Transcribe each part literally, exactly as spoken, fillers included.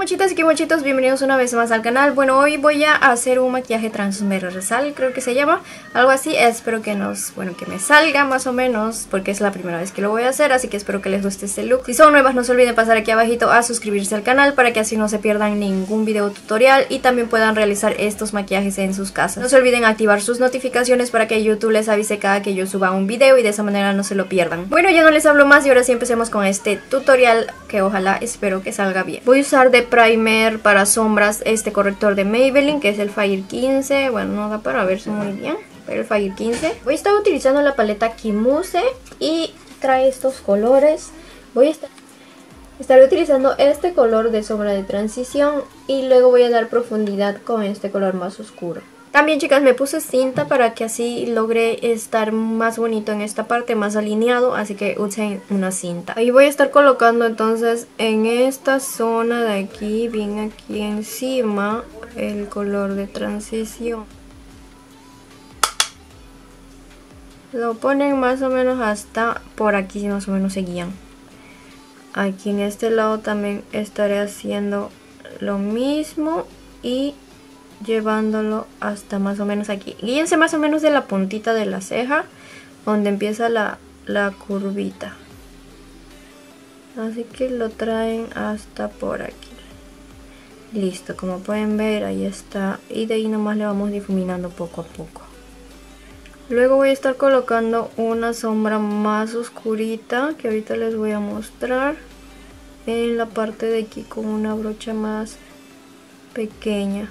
mochitas y kimochitos, bienvenidos una vez más al canal. Bueno, hoy voy a hacer un maquillaje transversal, creo que se llama, algo así. Espero que nos, bueno, que me salga más o menos, porque es la primera vez que lo voy a hacer, así que espero que les guste este look. Si son nuevas, no se olviden pasar aquí abajito a suscribirse al canal para que así no se pierdan ningún video tutorial y también puedan realizar estos maquillajes en sus casas. No se olviden activar sus notificaciones para que YouTube les avise cada que yo suba un video y de esa manera no se lo pierdan. Bueno, ya no les hablo más y ahora sí empecemos con este tutorial que ojalá, espero que salga bien. Voy a usar de primer para sombras este corrector de Maybelline, que es el Fire quince. Bueno, no da para verse muy bien, pero el Fire quince. Voy a estar utilizando la paleta Kimuse y trae estos colores. Voy a estar... Estaré utilizando este color de sombra de transición y luego voy a dar profundidad con este color más oscuro. También, chicas, me puse cinta para que así logre estar más bonito en esta parte, más alineado, así que usen una cinta. Ahí voy a estar colocando entonces en esta zona de aquí, bien aquí encima, el color de transición. Lo ponen más o menos hasta por aquí, más o menos se guían. Aquí en este lado también estaré haciendo lo mismo y llevándolo hasta más o menos aquí. Guíense más o menos de la puntita de la ceja, donde empieza la, la curvita. Así que lo traen hasta por aquí. Listo, como pueden ver, ahí está. Y de ahí nomás le vamos difuminando poco a poco. Luego voy a estar colocando una sombra más oscurita, que ahorita les voy a mostrar, en la parte de aquí con una brocha más pequeña.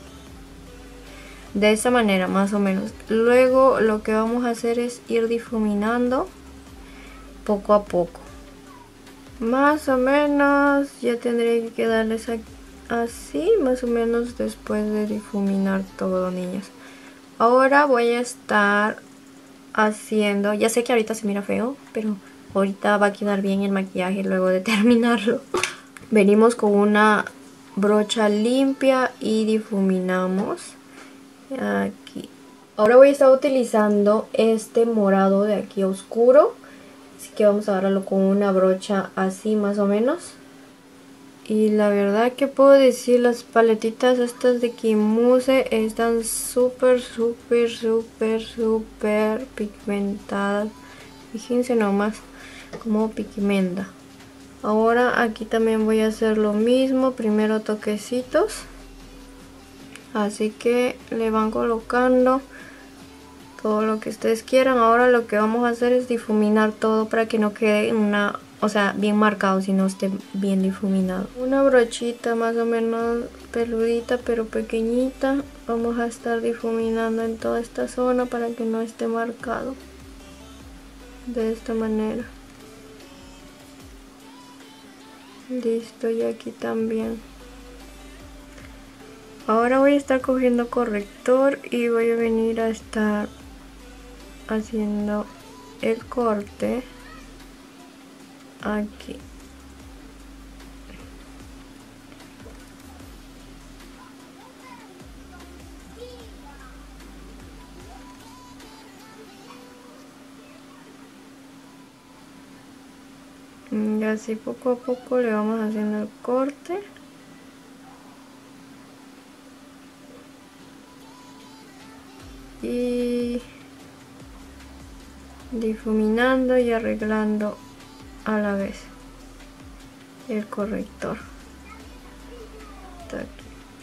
De esa manera, más o menos. Luego lo que vamos a hacer es ir difuminando poco a poco. Más o menos ya tendría que quedarles así, más o menos después de difuminar todo, niñas. Ahora voy a estar haciendo, ya sé que ahorita se mira feo, pero ahorita va a quedar bien el maquillaje luego de terminarlo. Venimos con una brocha limpia y difuminamos aquí. Ahora voy a estar utilizando este morado de aquí oscuro, así que vamos a agarrarlo con una brocha así más o menos. Y la verdad que puedo decir, las paletitas estas de Kimuse están súper súper súper súper pigmentadas. Fíjense nomás cómo pigmenta. Ahora aquí también voy a hacer lo mismo, primero toquecitos. Así que le van colocando todo lo que ustedes quieran. Ahora lo que vamos a hacer es difuminar todo para que no quede una, o sea, bien marcado, sino esté bien difuminado. Una brochita más o menos peludita pero pequeñita. Vamos a estar difuminando en toda esta zona para que no esté marcado. De esta manera. Listo, y aquí también. Ahora voy a estar cogiendo corrector y voy a venir a estar haciendo el corte aquí. Y así poco a poco le vamos haciendo el corte. Y difuminando y arreglando a la vez el corrector. Está aquí.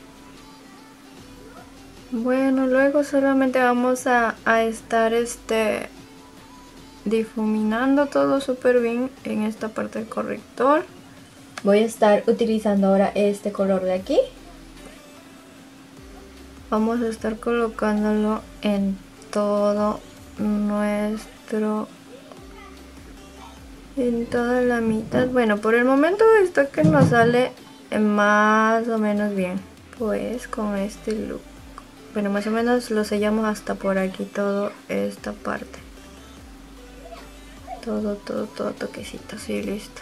Bueno, luego solamente vamos a, a estar este difuminando todo súper bien en esta parte del corrector. Voy a estar utilizando ahora este color de aquí. Vamos a estar colocándolo en todo nuestro, en toda la mitad. Bueno, por el momento esto que nos sale más o menos bien, pues con este look. Bueno, más o menos lo sellamos hasta por aquí, toda esta parte. Todo, todo, todo toquecito, sí, listo.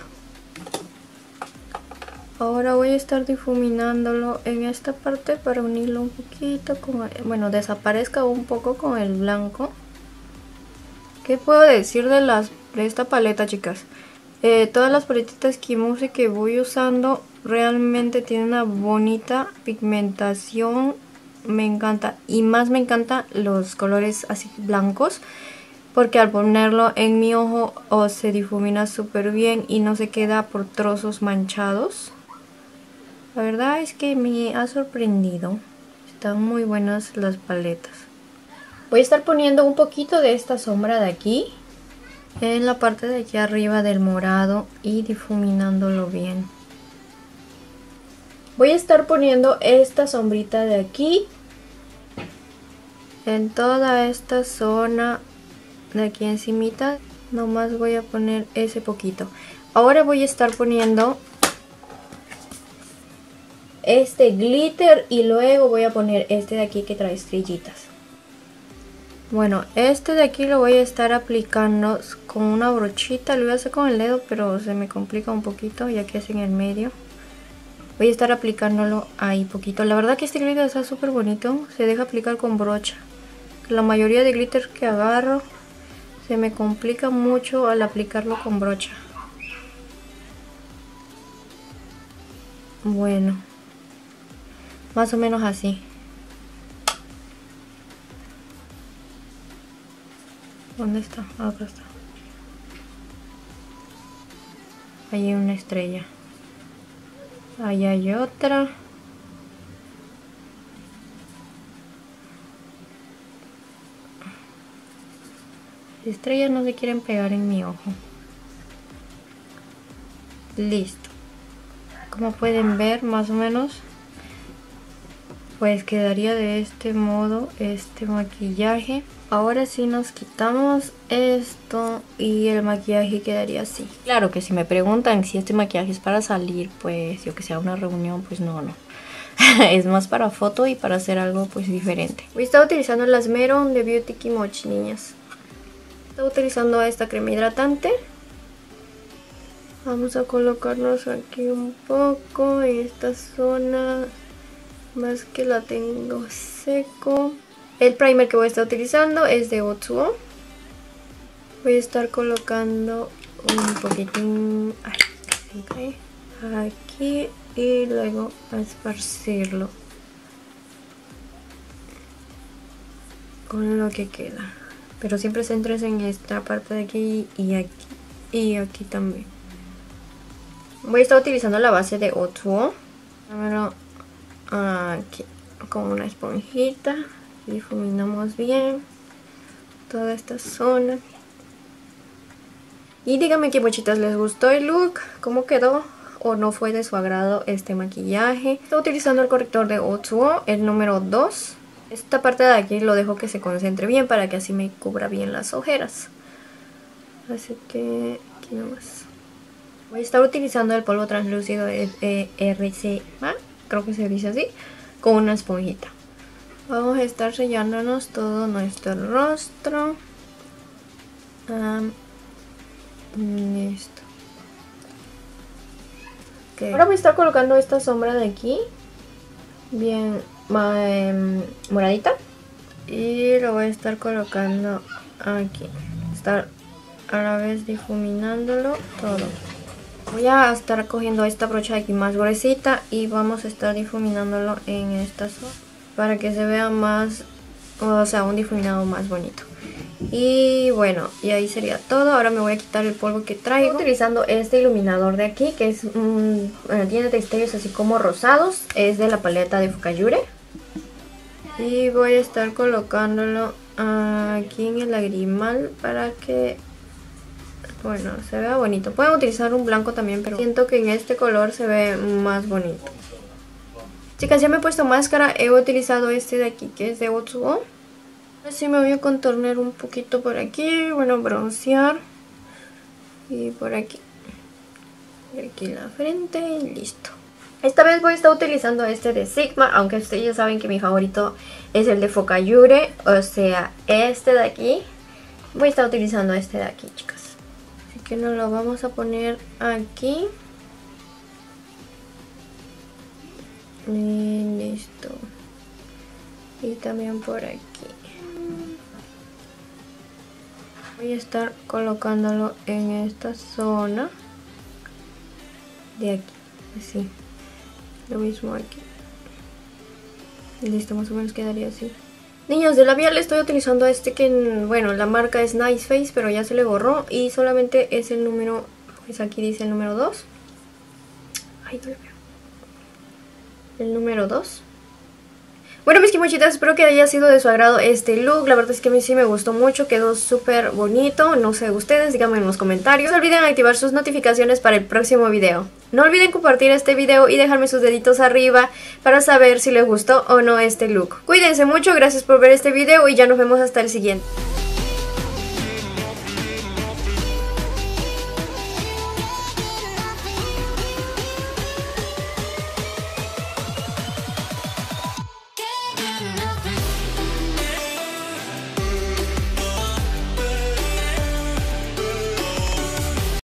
Ahora voy a estar difuminándolo en esta parte para unirlo un poquito con el, bueno, desaparezca un poco con el blanco. ¿Qué puedo decir de las de esta paleta, chicas? Eh, todas las paletitas Kimuse que voy usando Realmente tiene una bonita pigmentación. Me encanta. Y más me encantan los colores así blancos. Porque al ponerlo en mi ojo oh, se difumina súper bien y no se queda por trozos manchados. La verdad es que me ha sorprendido. Están muy buenas las paletas. Voy a estar poniendo un poquito de esta sombra de aquí. En la parte de aquí arriba del morado y difuminándolo bien. Voy a estar poniendo esta sombrita de aquí. En toda esta zona de aquí encimita. Nomás voy a poner ese poquito. Ahora voy a estar poniendo este glitter y luego voy a poner este de aquí que trae estrellitas. Bueno, este de aquí lo voy a estar aplicando con una brochita. Lo voy a hacer con el dedo, pero se me complica un poquito ya que es en el medio. Voy a estar aplicándolo ahí poquito. La verdad que este glitter está súper bonito. Se deja aplicar con brocha. La mayoría de glitter que agarro se me complica mucho al aplicarlo con brocha. Bueno, más o menos así. ¿Dónde está? Acá está. Ahí hay una estrella. Ahí hay otra. Las estrellas no se quieren pegar en mi ojo. Listo. Como pueden ver, más o menos, pues quedaría de este modo este maquillaje. Ahora sí nos quitamos esto y el maquillaje quedaría así. Claro que si me preguntan si este maquillaje es para salir, pues yo que sea una reunión, pues no, no. Es más para foto y para hacer algo pues diferente. Voy a estar utilizando las Meron de Beauty Kimochi, niñas. Estoy utilizando esta crema hidratante. Vamos a colocarnos aquí un poco en esta zona, más que la tengo seco. El primer que voy a estar utilizando es de Otsuo. Voy a estar colocando un poquitín aquí y luego a esparcirlo con lo que queda. Pero siempre centres en esta parte de aquí y aquí y aquí también. Voy a estar utilizando la base de Otsuo. Aquí con una esponjita. Difuminamos bien toda esta zona. Y díganme qué bochitas les gustó el look, cómo quedó o no fue de su agrado este maquillaje. Estoy utilizando el corrector de Otsuo, el número dos. Esta parte de aquí lo dejo que se concentre bien para que así me cubra bien las ojeras. Así que aquí nomás. Voy a estar utilizando el polvo translúcido de R C A, creo que se dice así, con una esponjita. Vamos a estar sellándonos todo nuestro rostro. Um, listo. Okay. Ahora voy a estar colocando esta sombra de aquí. Bien eh, moradita. Y lo voy a estar colocando aquí. Estar a la vez difuminándolo todo. Voy a estar cogiendo esta brocha de aquí más gruesita y vamos a estar difuminándolo en esta zona para que se vea más, o sea, un difuminado más bonito. Y bueno, y ahí sería todo. Ahora me voy a quitar el polvo que traigo. Estoy utilizando este iluminador de aquí, que es un, bueno, tiene destellos así como rosados. Es de la paleta de Fukayure. Y voy a estar colocándolo aquí en el lagrimal para que, bueno, se vea bonito. Pueden utilizar un blanco también, pero siento que en este color se ve más bonito. Chicas, ya me he puesto máscara. He utilizado este de aquí, que es de Otsuo. Así me voy a contornear un poquito por aquí. Bueno, broncear. Y por aquí. Y aquí la frente y listo. Esta vez voy a estar utilizando este de Sigma, aunque ustedes ya saben que mi favorito es el de Fukayure, o sea, este de aquí. Voy a estar utilizando este de aquí, chicas. Así que nos lo vamos a poner aquí. Y listo. Y también por aquí. Voy a estar colocándolo en esta zona de aquí, así. Lo mismo aquí. Listo, más o menos quedaría así. Niños, de labial estoy utilizando este que, bueno, la marca es Nice Face, pero ya se le borró. Y solamente es el número, pues aquí dice el número dos. Ay, no lo veo. El número dos. Bueno, mis kimochitas, espero que haya sido de su agrado este look. La verdad es que a mí sí me gustó mucho, quedó súper bonito. No sé ustedes, díganme en los comentarios. No olviden activar sus notificaciones para el próximo video. No olviden compartir este video y dejarme sus deditos arriba para saber si les gustó o no este look. Cuídense mucho, gracias por ver este video y ya nos vemos hasta el siguiente.